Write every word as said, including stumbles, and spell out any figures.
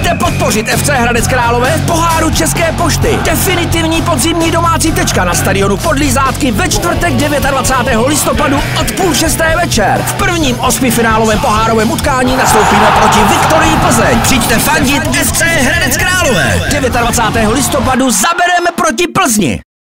Pojďte podpořit F C Hradec Králové v poháru České pošty. Definitivní podzimní domácí tečka na stadionu Podlízátky ve čtvrtek dvacátého devátého listopadu od půl šesté večer. V prvním osmifinálovém pohárovém utkání nastoupíme proti Viktorii Plzeň. Přijďte fandit F C Hradec Králové. dvacátého devátého listopadu zabereme proti Plzni.